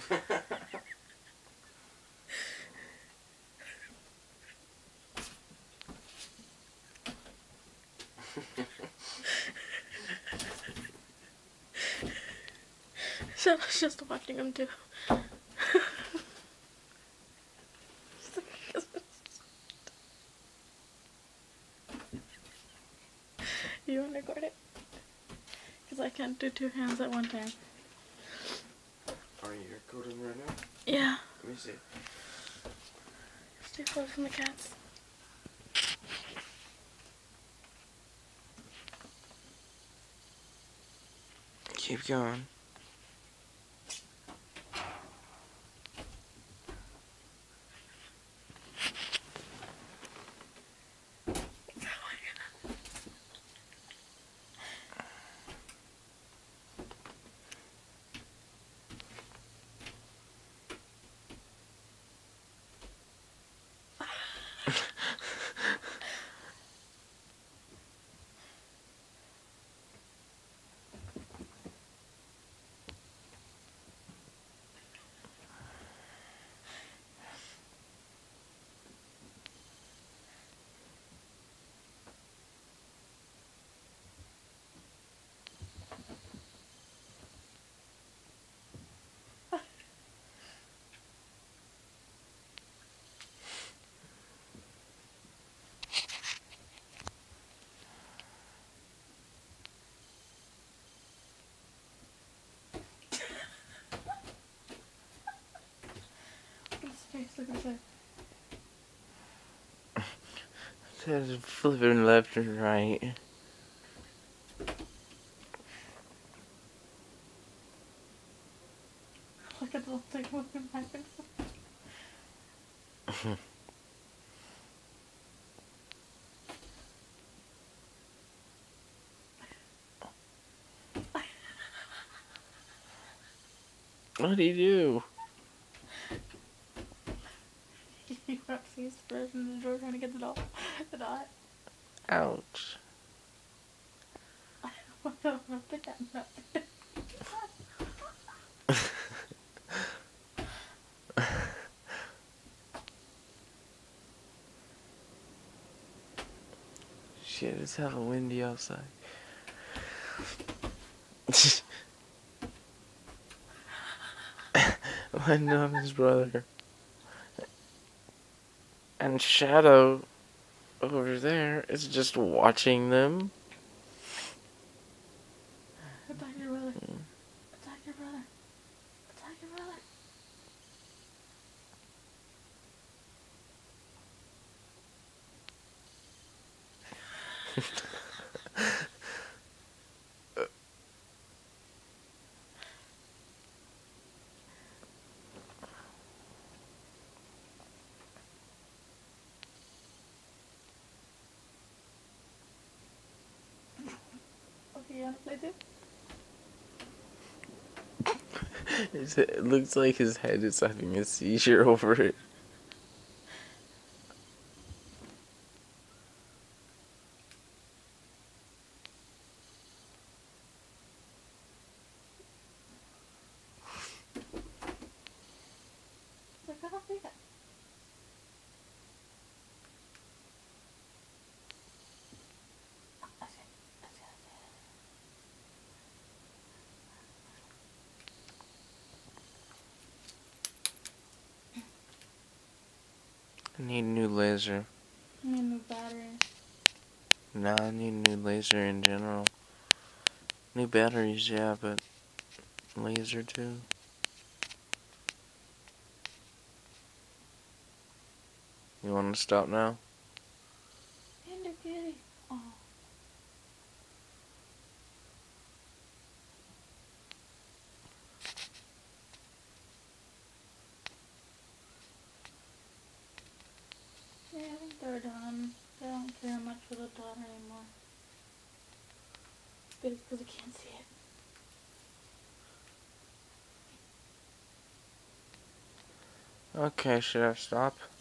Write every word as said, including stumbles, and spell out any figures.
So I was just watching him too. You want to record it? Because I can't do two hands at one time. Are you recording right now? Yeah. Let me see. Stay close from the cats. Keep going. Look at that. Just flipping left and right. Look at the little thing moving back and forth. What do you do? He went face first in the door trying to get the dot. The dot. Ouch. I don't know what the cat knocked. Shit, it's hella windy outside. My numb's brother. And Shadow over there is just watching them. Attack your brother. Attack your brother. Attack your brother. Okay, you wanna play too? His, it looks like his head is having a seizure over it. Like, I don't think I... I need a new laser. I need a new battery. Nah, I need a new laser in general. New batteries, yeah, but laser too. You want to stop now? Panda kitty. Oh. Yeah, I think they're done. They don't care much for the dot anymore. But it's because I can't see it. Okay, should I stop?